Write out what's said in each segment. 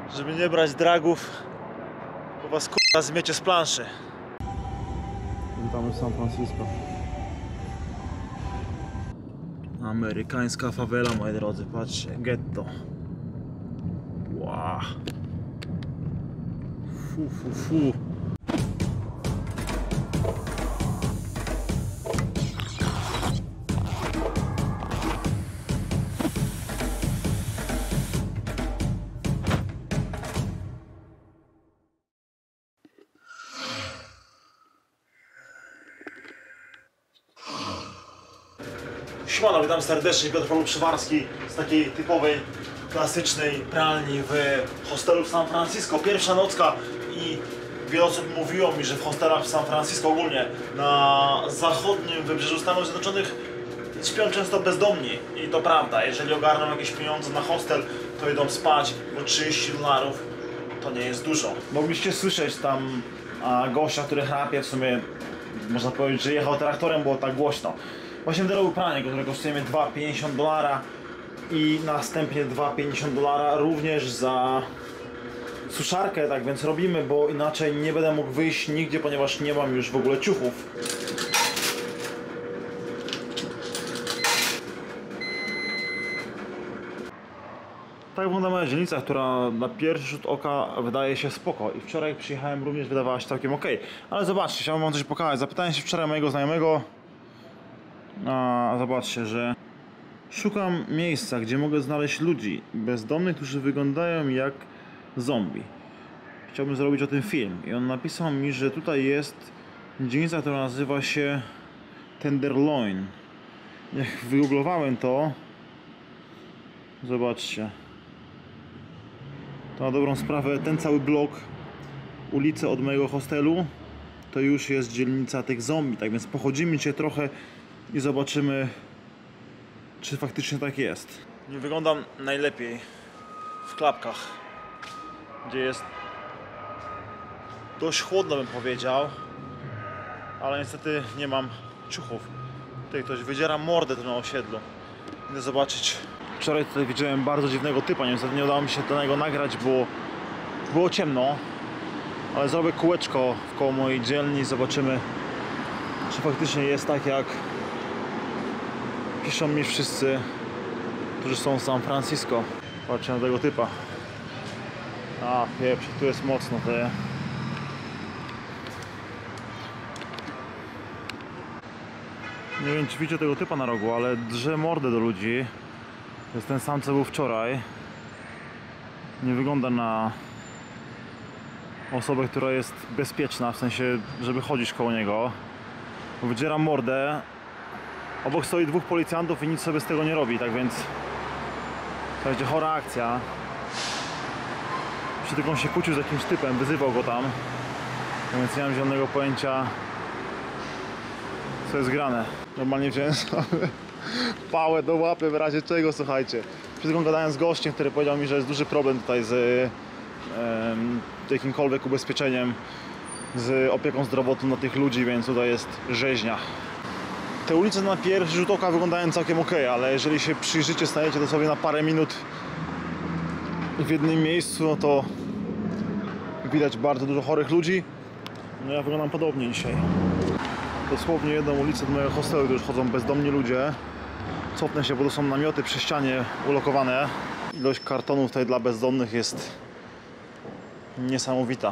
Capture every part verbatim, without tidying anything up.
żeby nie brać dragów, bo was k***a zmiecie z planszy. Witamy w San Francisco. Amerykańska fawela, moi drodzy, patrzcie, getto. Wow. Fu, fu, fu. Siemano, witam serdecznie, Piotr Przywarski z takiej typowej, klasycznej pralni w hostelu w San Francisco. Pierwsza nocka i wiele osób mówiło mi, że w hostelach w San Francisco ogólnie na zachodnim wybrzeżu Stanów Zjednoczonych śpią często bezdomni. I to prawda, jeżeli ogarną jakieś pieniądze na hostel, to idą spać, bo trzydzieści dolarów to nie jest dużo. Mogliście słyszeć tam a, gościa, który chrapie, w sumie można powiedzieć, że jechał traktorem, było tak głośno. Właśnie wyrobił pranie, które kosztuje mnie dwa pięćdziesiąt dolara i następnie dwa pięćdziesiąt dolara również za suszarkę, tak więc robimy, bo inaczej nie będę mógł wyjść nigdzie, ponieważ nie mam już w ogóle ciuchów. Tak wygląda moja dzielnica, która na pierwszy rzut oka wydaje się spoko i wczoraj jak przyjechałem również wydawała się całkiem ok. Ale zobaczcie, chciałbym wam coś pokazać. Zapytałem się wczoraj mojego znajomego, a zobaczcie, że szukam miejsca, gdzie mogę znaleźć ludzi bezdomnych, którzy wyglądają jak zombie. Chciałbym zrobić o tym film i on napisał mi, że tutaj jest dzielnica, która nazywa się Tenderloin. Jak wygooglowałem to, zobaczcie, to na dobrą sprawę ten cały blok, ulice od mojego hostelu, to już jest dzielnica tych zombie, tak więc pochodzimy się trochę i zobaczymy, czy faktycznie tak jest. Nie wyglądam najlepiej w klapkach, gdzie jest dość chłodno, bym powiedział, ale niestety nie mam ciuchów. Tutaj ktoś wydziera mordę tu na osiedlu. Idę zobaczyć. Wczoraj tutaj widziałem bardzo dziwnego typa, niestety nie udało mi się do niego nagrać, bo było ciemno, ale zrobię kółeczko wkoło mojej dzielni i zobaczymy, czy faktycznie jest tak, jak piszą mi wszyscy, którzy są w San Francisco. Patrzcie na tego typa. A, pieprz, tu jest mocno te. Nie wiem, czy widzicie tego typa na rogu, ale drze mordę do ludzi. To jest ten sam, co był wczoraj. Nie wygląda na osobę, która jest bezpieczna, w sensie, żeby chodzić koło niego. Wydziera mordę. Obok stoi dwóch policjantów i nic sobie z tego nie robi, tak więc to będzie chora akcja. Jeszcze tylko on się kłócił z jakimś typem, wyzywał go tam, tak więc nie mam zielonego pojęcia, co jest grane. Normalnie wziąłem sobie pałę do łapy w razie czego, słuchajcie. Przed chwilą gadałem z gościem, który powiedział mi, że jest duży problem tutaj z e, jakimkolwiek ubezpieczeniem, z opieką zdrowotną na tych ludzi, więc tutaj jest rzeźnia. Te ulice na pierwszy rzut oka wyglądają całkiem ok, ale jeżeli się przyjrzycie, stajecie to sobie na parę minut w jednym miejscu, no to widać bardzo dużo chorych ludzi. No ja wyglądam podobnie dzisiaj. Dosłownie jedną ulicę od mojego hostelu, gdzie już chodzą bezdomni ludzie. Cofnę się, bo to są namioty przy ścianie ulokowane. Ilość kartonów tutaj dla bezdomnych jest niesamowita.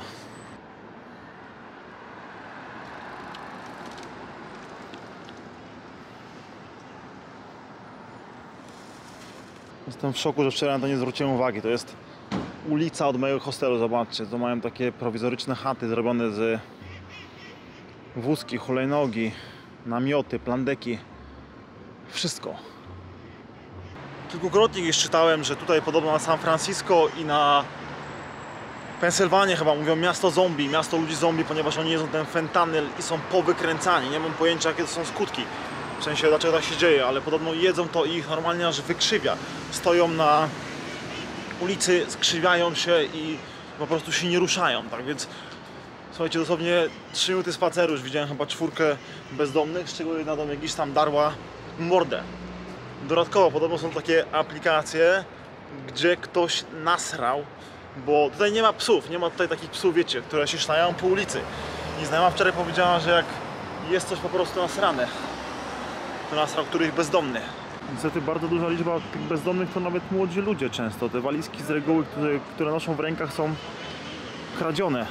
Jestem w szoku, że wczoraj na to nie zwróciłem uwagi. To jest ulica od mojego hostelu, zobaczcie. To mają takie prowizoryczne chaty zrobione z wózki, hulajnogi, namioty, plandeki. Wszystko. Kilkukrotnie już czytałem, że tutaj podobno na San Francisco i na Pensylwanię chyba mówią miasto zombie, miasto ludzi zombie, ponieważ oni jedzą ten fentanyl i są powykręcani. Nie mam pojęcia, jakie to są skutki. W sensie, dlaczego tak się dzieje, ale podobno jedzą to i ich normalnie aż wykrzywia. Stoją na ulicy, skrzywiają się i po prostu się nie ruszają, tak więc słuchajcie, dosłownie trzy minuty spaceru, już widziałem chyba czwórkę bezdomnych, z czego jedna do mnie gdzieś tam darła mordę. Dodatkowo podobno są takie aplikacje, gdzie ktoś nasrał bo tutaj nie ma psów, nie ma tutaj takich psów, wiecie, które się szlają po ulicy. I znajoma wczoraj powiedziała, że jak jest coś po prostu nasrane, to nasrał któryś bezdomny. Niestety bardzo duża liczba tych bezdomnych to nawet młodzi ludzie często. Te walizki z reguły, które, które noszą w rękach, są kradzione.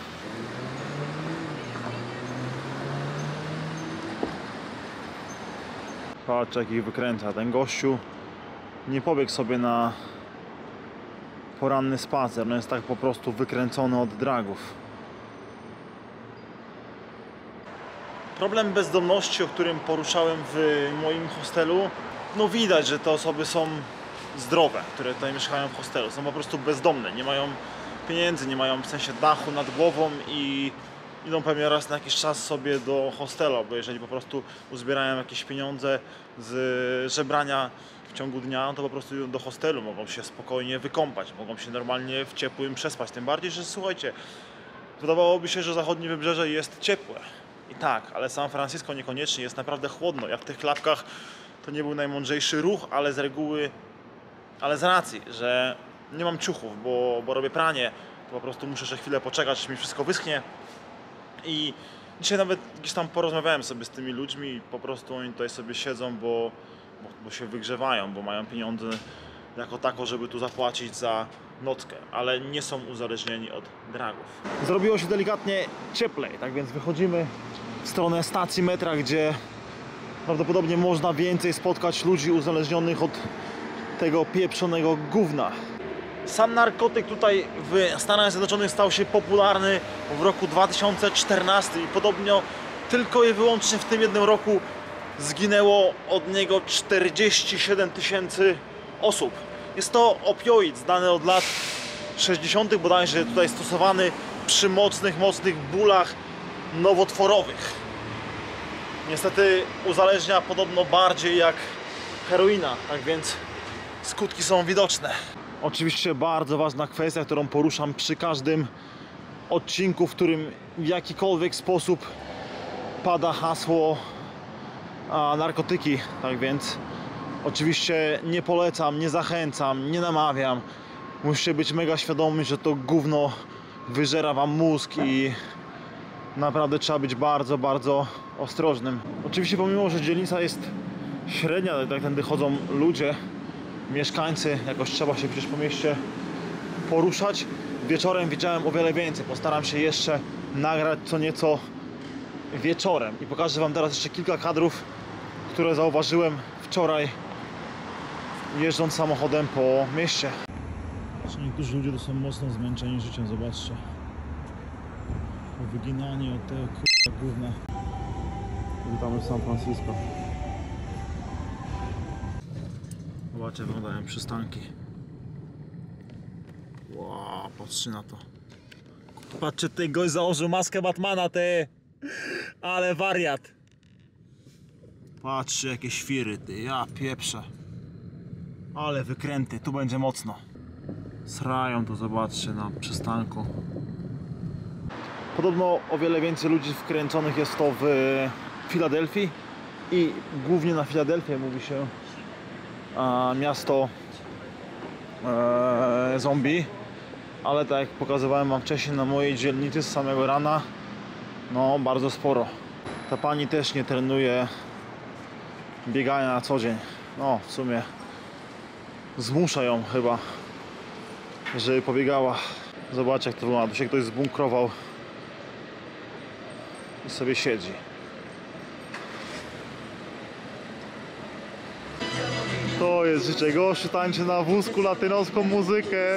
Patrz, jak ich wykręca. Ten gościu nie pobiegł sobie na poranny spacer. No jest tak po prostu wykręcony od dragów. Problem bezdomności, o którym poruszałem w moim hostelu, no widać, że te osoby są zdrowe, które tutaj mieszkają w hostelu. Są po prostu bezdomne, nie mają pieniędzy, nie mają w sensie dachu nad głową i idą pewnie raz na jakiś czas sobie do hostelu, bo jeżeli po prostu uzbierają jakieś pieniądze z żebrania w ciągu dnia, to po prostu idą do hostelu, mogą się spokojnie wykąpać, mogą się normalnie w ciepłym przespać. Tym bardziej, że słuchajcie, wydawałoby się, że zachodnie wybrzeże jest ciepłe. I tak, ale San Francisco niekoniecznie, jest naprawdę chłodno. Ja w tych klapkach to nie był najmądrzejszy ruch, ale z reguły, ale z racji, że nie mam ciuchów, bo, bo robię pranie, to po prostu muszę jeszcze chwilę poczekać, aż mi wszystko wyschnie. I dzisiaj nawet gdzieś tam porozmawiałem sobie z tymi ludźmi i po prostu oni tutaj sobie siedzą, bo, bo, bo się wygrzewają, bo mają pieniądze jako tako, żeby tu zapłacić za nockę, ale nie są uzależnieni od dragów. Zrobiło się delikatnie cieplej, tak więc wychodzimy w stronę stacji metra, gdzie prawdopodobnie można więcej spotkać ludzi uzależnionych od tego pieprzonego gówna. Sam narkotyk tutaj w Stanach Zjednoczonych stał się popularny w roku dwa tysiące czternastym i podobno tylko i wyłącznie w tym jednym roku zginęło od niego czterdzieści siedem tysięcy osób. Jest to opioid znany od lat sześćdziesiątych bodajże, tutaj stosowany przy mocnych, mocnych bólach nowotworowych. Niestety uzależnia podobno bardziej jak heroina, tak więc skutki są widoczne. Oczywiście bardzo ważna kwestia, którą poruszam przy każdym odcinku, w którym w jakikolwiek sposób pada hasło a, narkotyki, tak więc oczywiście nie polecam, nie zachęcam, nie namawiam. Musicie być mega świadomi, że to gówno wyżera wam mózg i naprawdę trzeba być bardzo, bardzo ostrożnym. Oczywiście pomimo, że dzielnica jest średnia, tak tędy chodzą ludzie, mieszkańcy, jakoś trzeba się przecież po mieście poruszać. Wieczorem widziałem o wiele więcej. Postaram się jeszcze nagrać co nieco wieczorem i pokażę wam teraz jeszcze kilka kadrów, które zauważyłem wczoraj, jeżdżąc samochodem po mieście. Niektórzy ludzie to są mocno zmęczeni życiem, zobaczcie. Wyginanie od tego k***a gówna. Witamy w San Francisco. Zobaczcie, wyglądają przystanki. Wow, patrzcie na to. Patrzcie, ty gość założył maskę Batmana, ty. Ale wariat. Patrzcie, jakie świry, ty. Ja pieprzę. Ale wykręty, tu będzie mocno. Srają tu, zobaczcie, na przystanku. Podobno o wiele więcej ludzi wkręconych jest to w Filadelfii i głównie na Filadelfię mówi się a, miasto e, zombie, ale tak jak pokazywałem wam wcześniej na mojej dzielnicy z samego rana, no bardzo sporo. Ta pani też nie trenuje biegania na co dzień, no w sumie zmusza ją chyba, żeby pobiegała. Zobaczcie, jak to wygląda, tu się ktoś zbunkrował i sobie siedzi. To jest życie, gościu tańczy na wózku latynoską muzykę.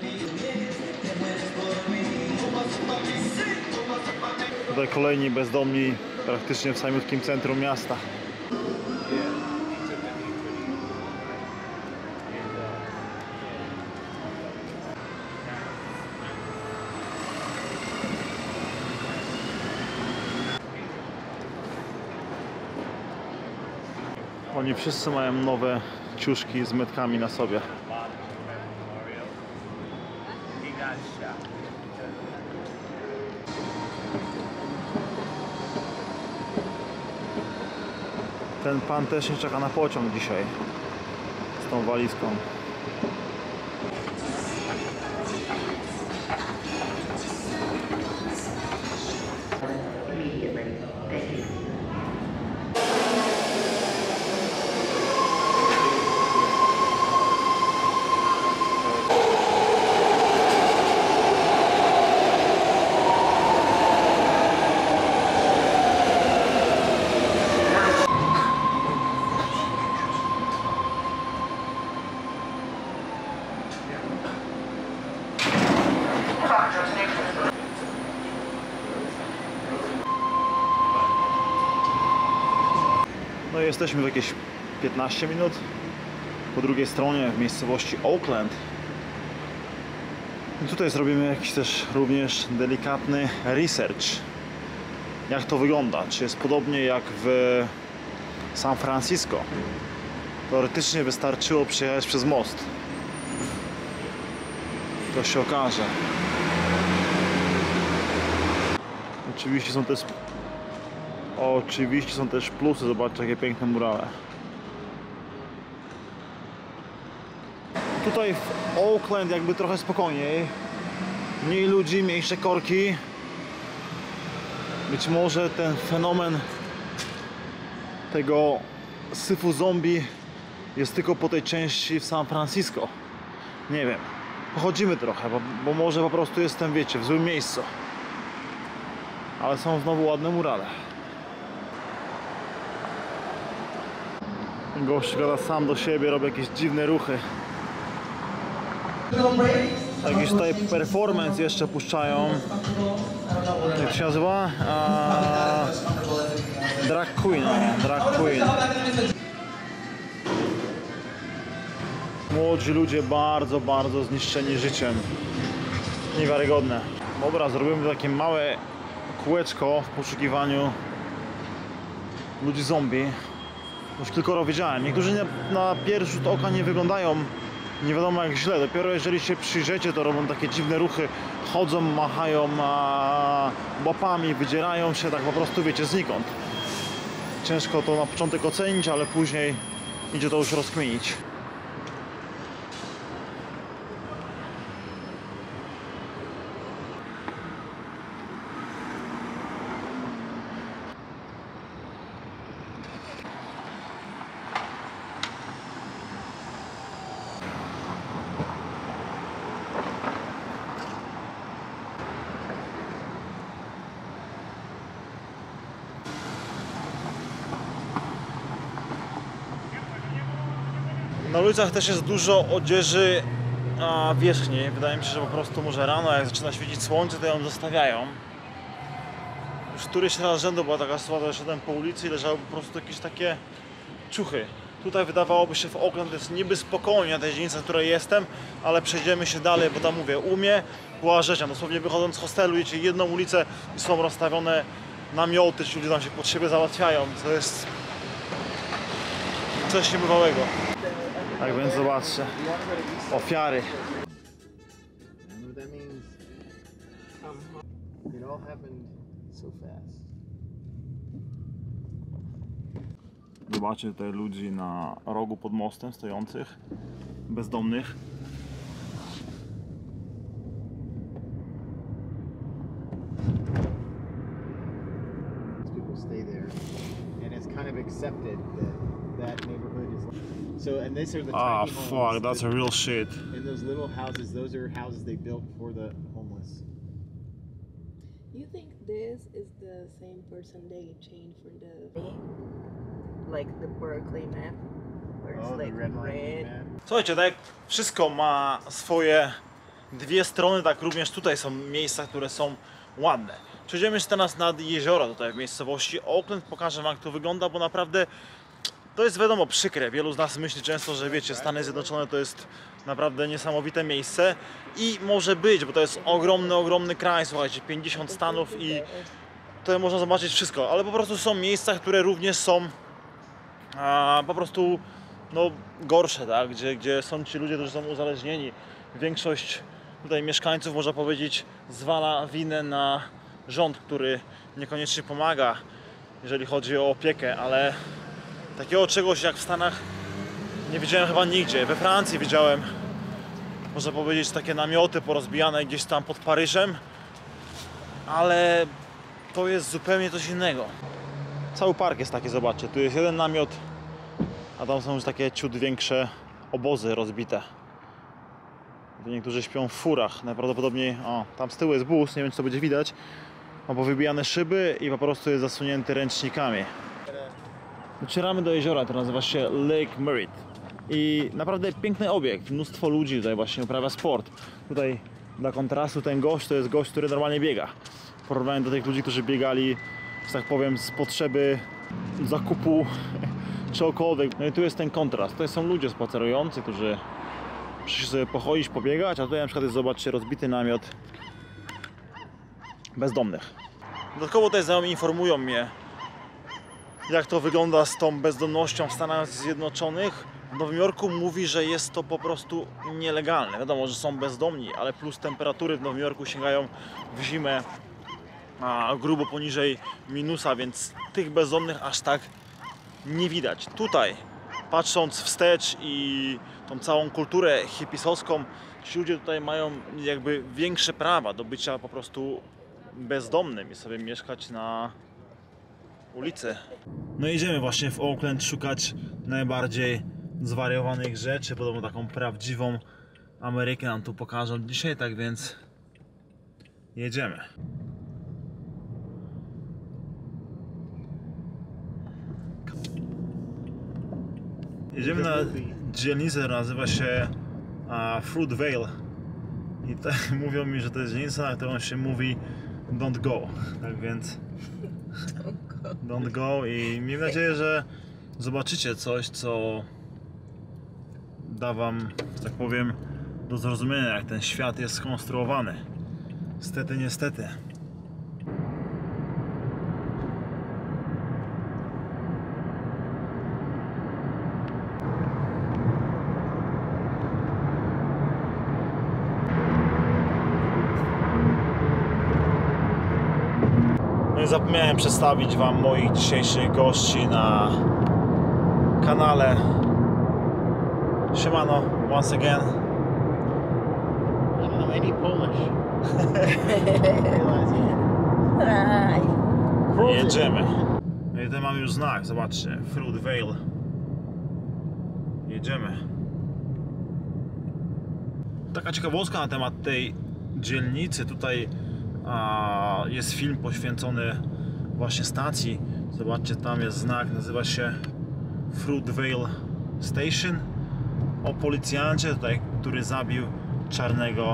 Tutaj kolejni bezdomni praktycznie w samiutkim centrum miasta. Oni wszyscy mają nowe ciuszki z metkami na sobie. Ten pan też nie czeka na pociąg dzisiaj z tą walizką. No i jesteśmy w jakieś piętnaście minut po drugiej stronie w miejscowości Oakland. I tutaj zrobimy jakiś też również delikatny research. Jak to wygląda? Czy jest podobnie jak w San Francisco? Teoretycznie wystarczyło przejechać przez most. To się okaże. Oczywiście są też Oczywiście są też plusy. Zobaczcie, jakie piękne murale. Tutaj w Oakland jakby trochę spokojniej. Mniej ludzi, mniejsze korki. Być może ten fenomen tego syfu zombie jest tylko po tej części w San Francisco. Nie wiem. Pochodzimy trochę, bo, bo może po prostu jestem, wiecie, w złym miejscu. Ale są znowu ładne murale. Gość gada sam do siebie, robi jakieś dziwne ruchy. Jakiś tutaj performance jeszcze puszczają. Jak to się nazywa? A... Drag Queen, no. Drag Queen. Młodzi ludzie bardzo, bardzo zniszczeni życiem. Niewiarygodne. Dobra, zrobimy takie małe kółeczko w poszukiwaniu ludzi zombie. Już kilkoro widziałem. Niektórzy na, na pierwszy rzut oka nie wyglądają nie wiadomo jak źle. Dopiero jeżeli się przyjrzycie, to robią takie dziwne ruchy. Chodzą, machają a, łapami, wydzierają się tak po prostu, wiecie, znikąd. Ciężko to na początek ocenić, ale później idzie to już rozkminić. Na ulicach też jest dużo odzieży a, wierzchniej. Wydaje mi się, że po prostu może rano, jak zaczyna świecić słońce, to ją zostawiają. Już któryś raz z rzędu była taka sytuacja, że szedłem po ulicy i leżały po prostu jakieś takie ciuchy. Tutaj wydawałoby się w Oakland jest niby spokojnie na tej dzielnicy, na której jestem, ale przejdziemy się dalej, bo tam mówię, u mnie była rzeźnia. Dosłownie wychodząc z hostelu, idziecie jedną ulicę i są rozstawione namioty, ci ludzie tam się pod siebie załatwiają. To jest coś niebywałego. Tak więc zobaczcie, ofiary. Zobaczcie tutaj ludzi na rogu pod mostem stojących, bezdomnych. People stay there, and it's kind of accepted that that neighborhood is. So, and these are the Ah, tiny fuck, homes. that's a real shit. And those little houses, those are houses they built for the homeless. You think this is the same person they changed for the like the Berkeley map? Where it's Oh, the like red line red. man. Słuchajcie, tak jak wszystko ma swoje dwie strony, tak również tutaj są miejsca, które są ładne. Przejdziemy jeszcze teraz nad jezioro tutaj w miejscowości Oakland. Pokażę wam jak to wygląda, bo naprawdę to jest wiadomo przykre. Wielu z nas myśli często, że wiecie, Stany Zjednoczone to jest naprawdę niesamowite miejsce i może być, bo to jest ogromny, ogromny kraj, słuchajcie, pięćdziesiąt stanów i tutaj można zobaczyć wszystko, ale po prostu są miejsca, które również są a, po prostu no, gorsze, tak? gdzie, gdzie są ci ludzie, którzy są uzależnieni. Większość tutaj mieszkańców, można powiedzieć, zwala winę na rząd, który niekoniecznie pomaga, jeżeli chodzi o opiekę, ale takiego czegoś jak w Stanach nie widziałem chyba nigdzie. We Francji widziałem, można powiedzieć, takie namioty porozbijane gdzieś tam pod Paryżem, ale to jest zupełnie coś innego. Cały park jest taki, zobaczcie, tu jest jeden namiot, a tam są już takie ciut większe obozy rozbite. Niektórzy śpią w furach, najprawdopodobniej, o, tam z tyłu jest bus, nie wiem czy to będzie widać, ma powybijane szyby i po prostu jest zasunięty ręcznikami. Docieramy do jeziora, to nazywa się Lake Merritt i naprawdę piękny obiekt, mnóstwo ludzi tutaj właśnie uprawia sport. Tutaj Dla kontrastu ten gość to jest gość, który normalnie biega. W porównaniu do tych ludzi, którzy biegali, że tak powiem, z potrzeby zakupu czegokolwiek. No i tu jest ten kontrast. Tutaj są ludzie spacerujący, którzy przyszli sobie pochodzić, pobiegać, a tutaj na przykład jest, zobaczcie, rozbity namiot bezdomnych. Dodatkowo tutaj znajomi informują mnie, jak to wygląda z tą bezdomnością w Stanach Zjednoczonych. W Nowym Jorku mówi, że jest to po prostu nielegalne. Wiadomo, że są bezdomni, ale plus temperatury w Nowym Jorku sięgają w zimę a grubo poniżej minusa, więc tych bezdomnych aż tak nie widać. Tutaj, patrząc wstecz i tą całą kulturę hipisowską, ci ludzie tutaj mają jakby większe prawa do bycia po prostu bezdomnym i sobie mieszkać na ulicy. No idziemy właśnie w Oakland szukać najbardziej zwariowanych rzeczy. Podobno taką prawdziwą Amerykę nam tu pokażą dzisiaj, tak więc jedziemy. Jedziemy na dzielnicę, która nazywa się uh, Fruitvale i tutaj mówią mi, że to jest dzielnica, na którą się mówi don't go, tak więc don't go i miejmy nadzieję, że zobaczycie coś, co da wam, że tak powiem, do zrozumienia, jak ten świat jest skonstruowany. Niestety, niestety. No i zapomniałem przedstawić wam moich dzisiejszych gości na kanale. Siemano, once again. I don't know any Polish. Jedziemy. No i tutaj mamy już znak, zobaczcie, Fruitvale. Jedziemy. Taka ciekawostka na temat tej dzielnicy. Tutaj a, jest film poświęcony właśnie stacji. Zobaczcie, tam jest znak, nazywa się Fruitvale Station. O policjancie tutaj, który zabił czarnego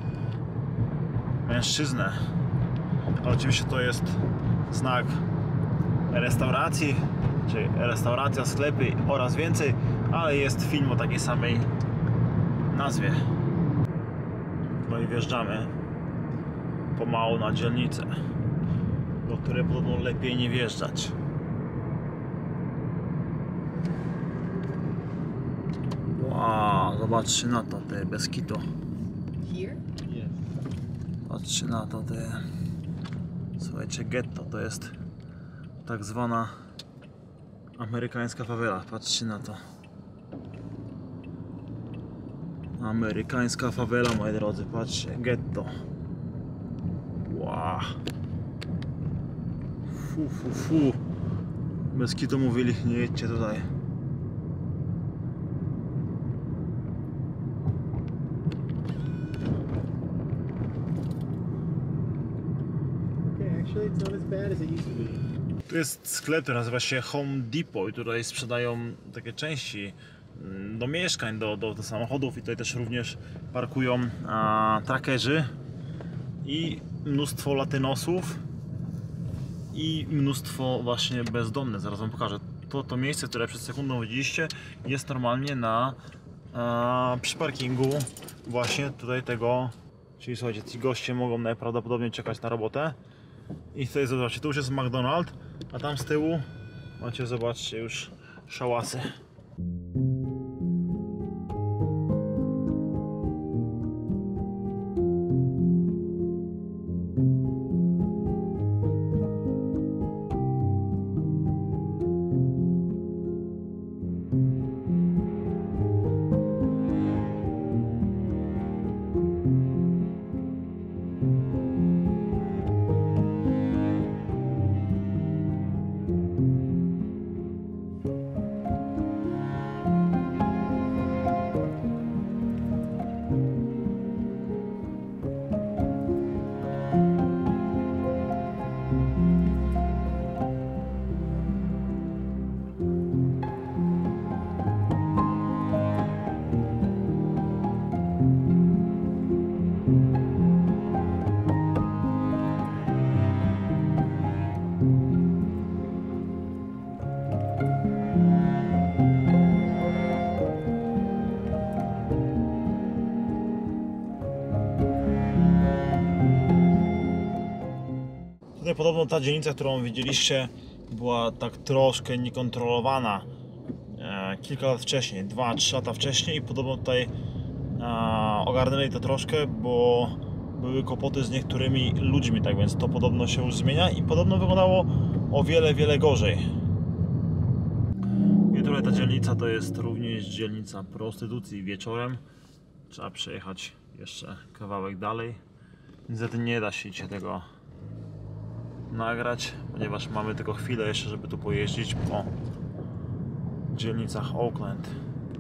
mężczyznę. Ale oczywiście to jest znak restauracji, czyli restauracja, sklepy oraz więcej, ale jest film o takiej samej nazwie. No i wjeżdżamy pomału na dzielnicę, do której podobno lepiej nie wjeżdżać. Wow, zobaczcie na to, te bez kitu. Here? Yes. Patrzcie na to, te... Słuchajcie, getto to jest tak zwana amerykańska fawela. Patrzcie na to. Amerykańska fawela, moi drodzy, patrzcie, getto. Wow. Fu, fu, fu. Bez kitu mówili, nie jedźcie tutaj. Okay, actually it's not as bad as it used to be. Tu jest sklep, który nazywa się Home Depot i tutaj sprzedają takie części do mieszkań, do, do, do samochodów i tutaj też również parkują a, trackerzy i mnóstwo latynosów i mnóstwo właśnie bezdomnych. Zaraz wam pokażę. To, to miejsce, które przed sekundą widzieliście, jest normalnie na a, przy parkingu właśnie tutaj tego, czyli słuchajcie, ci goście mogą najprawdopodobniej czekać na robotę. I tutaj zobaczcie, tu już jest McDonald's, a tam z tyłu macie, zobaczcie, już szałasy. No i podobno ta dzielnica, którą widzieliście, była tak troszkę niekontrolowana e, kilka lat wcześniej, dwa trzy lata wcześniej i podobno tutaj e, ogarnęli to troszkę, bo były kłopoty z niektórymi ludźmi, tak więc to podobno się już zmienia i podobno wyglądało o wiele, wiele gorzej. I tutaj ta dzielnica to jest również dzielnica prostytucji wieczorem. Trzeba przejechać jeszcze kawałek dalej. Niestety nie da się dzisiaj tego nagrać, ponieważ mamy tylko chwilę jeszcze, żeby tu pojeździć po dzielnicach Oakland.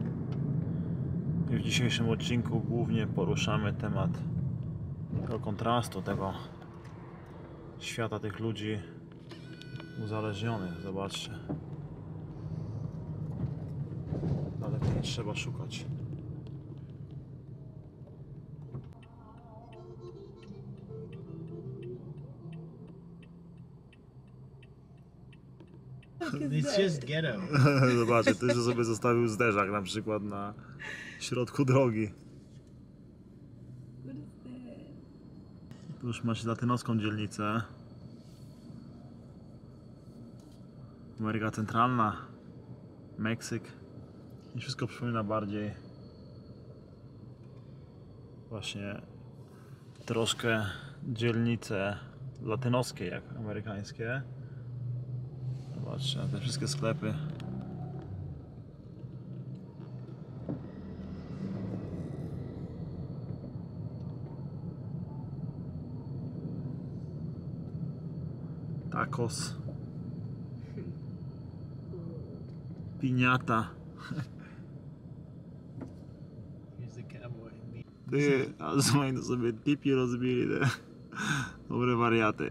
I w dzisiejszym odcinku głównie poruszamy temat tego kontrastu, tego świata tych ludzi uzależnionych. Zobaczcie. Ale nie trzeba szukać. It's just ghetto. Zobaczcie, ktoś sobie zostawił zderzak na przykład na środku drogi. Tu już macie latynoską dzielnicę. Ameryka Centralna, Meksyk. I wszystko przypomina bardziej właśnie troszkę dzielnice latynoskie jak amerykańskie. Zobaczcie, te wszystkie sklepy. Tacos. Piñata. Here's the cowboy. Ty, a słuchaj, sobie tipi rozbili te dobre wariaty.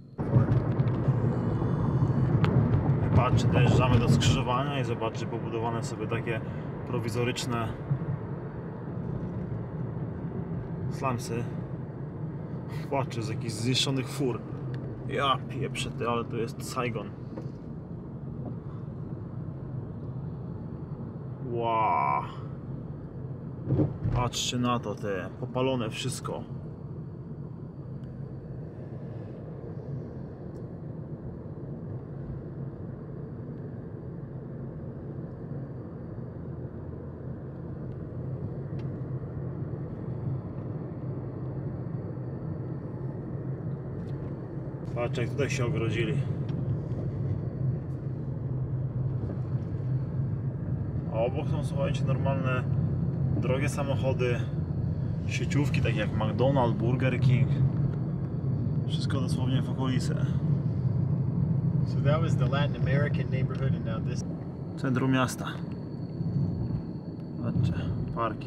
Patrzcie, dojeżdżamy do skrzyżowania i zobaczcie, pobudowane sobie takie prowizoryczne slumsy. Patrzcie, z jakichś zniszczonych fur. Ja pieprzę ty, ale to jest Saigon. Wow. Patrzcie na to, te popalone wszystko. Patrz, jak tutaj się ogrodzili. A obok są, słuchajcie, normalne drogie samochody, sieciówki takie jak McDonald's, Burger King. Wszystko dosłownie w okolicy. So that was the Latin American neighborhood, and now this. Centrum miasta. Patrzcie, parki.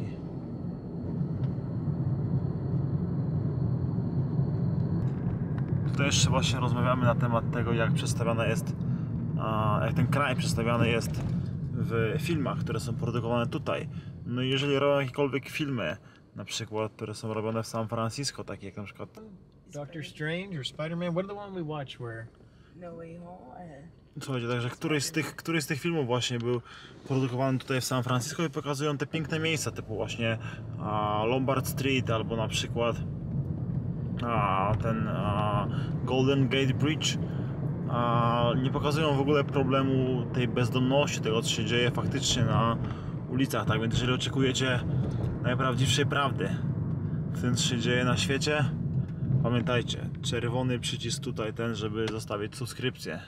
Tutaj jeszcze właśnie rozmawiamy na temat tego, jak przedstawiana jest, jak ten kraj przedstawiany jest w filmach, które są produkowane tutaj. No i jeżeli robią jakiekolwiek filmy, na przykład, które są robione w San Francisco, takie jak na przykład Doctor Strange or Spider-Man? What are the one we watched where? No Way Home. and- Słuchajcie, także któryś z tych, któryś z tych filmów właśnie był produkowany tutaj w San Francisco i pokazują te piękne miejsca, typu właśnie a, Lombard Street, albo na przykład a, ten a, Golden Gate Bridge. A, nie pokazują w ogóle problemu tej bezdomności, tego co się dzieje faktycznie na ulicach, tak więc jeżeli oczekujecie najprawdziwszej prawdy w tym co się dzieje na świecie, pamiętajcie, czerwony przycisk tutaj, ten, żeby zostawić subskrypcję.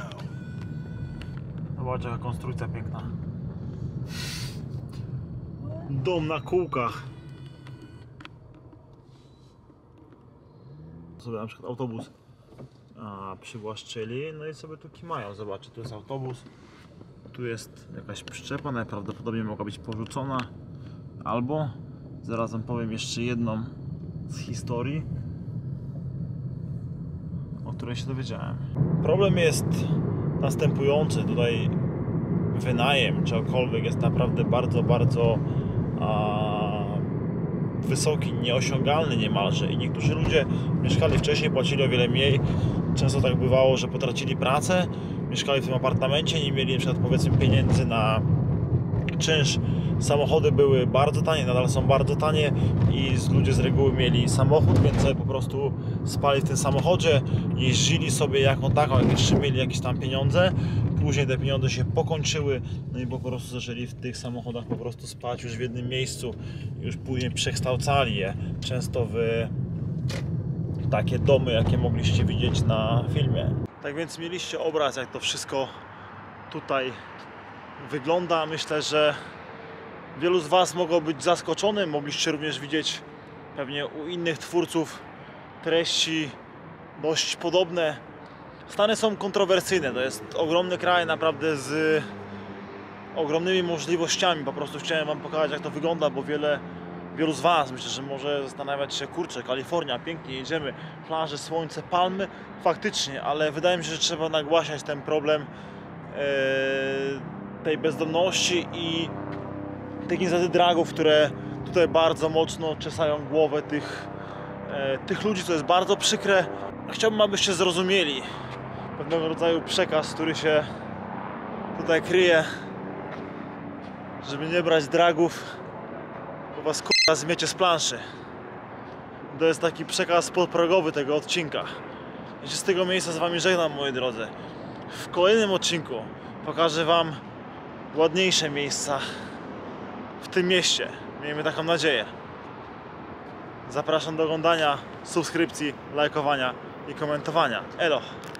Zobacz, jaka konstrukcja piękna. Dom na kółkach. Sobie na przykład autobus a, przywłaszczyli, no i sobie tu kimają. Zobaczcie, tu jest autobus, tu jest jakaś przyczepa, najprawdopodobniej mogła być porzucona, albo zarazem powiem jeszcze jedną z historii, o której się dowiedziałem. Problem jest następujący. Tutaj wynajem czegokolwiek jest naprawdę bardzo, bardzo a, wysoki, nieosiągalny niemalże i niektórzy ludzie mieszkali wcześniej, płacili o wiele mniej. Często tak bywało, że potracili pracę, mieszkali w tym apartamencie, nie mieli na przykład powiedzmy pieniędzy na czynsz samochody były bardzo tanie, nadal są bardzo tanie i ludzie z reguły mieli samochód, więc sobie po prostu spali w tym samochodzie, jeździli sobie jaką taką, jak jeszcze mieli jakieś tam pieniądze. Później te pieniądze się pokończyły, no i po prostu zaczęli w tych samochodach po prostu spać już w jednym miejscu. Już później przekształcali je często w takie domy, jakie mogliście widzieć na filmie. Tak więc mieliście obraz, jak to wszystko tutaj wygląda. Myślę, że wielu z Was mogło być zaskoczonych. Mogliście również widzieć pewnie u innych twórców treści dość podobne. Stany są kontrowersyjne. To jest ogromny kraj, naprawdę z ogromnymi możliwościami. Po prostu chciałem Wam pokazać, jak to wygląda, bo wiele, wielu z Was myślę, że może zastanawiać się, kurczę, Kalifornia, pięknie, jedziemy, plaże, słońce, palmy. Faktycznie, ale wydaje mi się, że trzeba nagłaśniać ten problem e, tej bezdomności i tych niestety dragów, które tutaj bardzo mocno czesają głowę tych, e, tych ludzi, co jest bardzo przykre. Chciałbym, abyście zrozumieli pewnego rodzaju przekaz, który się tutaj kryje, żeby nie brać dragów, bo was k***a zmiecie z planszy. To jest taki przekaz podprogowy tego odcinka. Ja się z tego miejsca z Wami żegnam, moi drodzy. W kolejnym odcinku pokażę Wam ładniejsze miejsca w tym mieście. Miejmy taką nadzieję. Zapraszam do oglądania, subskrypcji, lajkowania i komentowania. Elo!